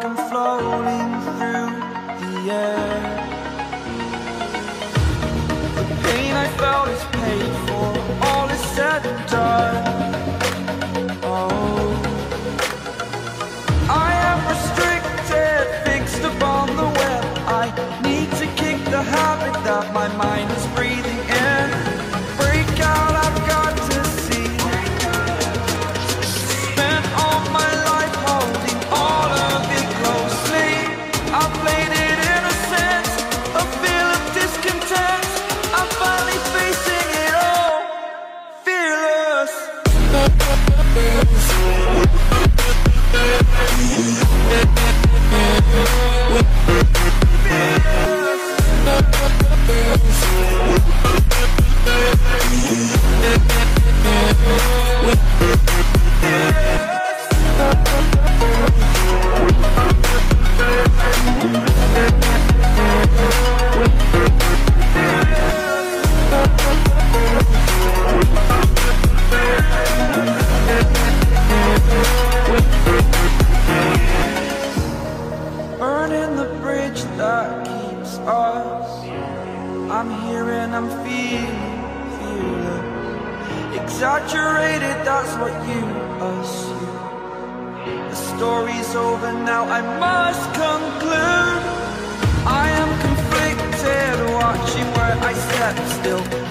I'm floating through the air. The pain I felt is paid for, all is said and done. Oh, I am restricted, fixed upon the web. I need to kick the habit that my mind is breathing in. Break out, I've got to see. Spent all my life holding all of it closely. I played it innocent, a feel of discontent. I'm finally facing it all, fearless. Burning the bridge that keeps us. I'm here and I'm feeling fearless. Exaggerated, that's what you assume. The story's over now, I must conclude. I am conflicted, watching where I step still.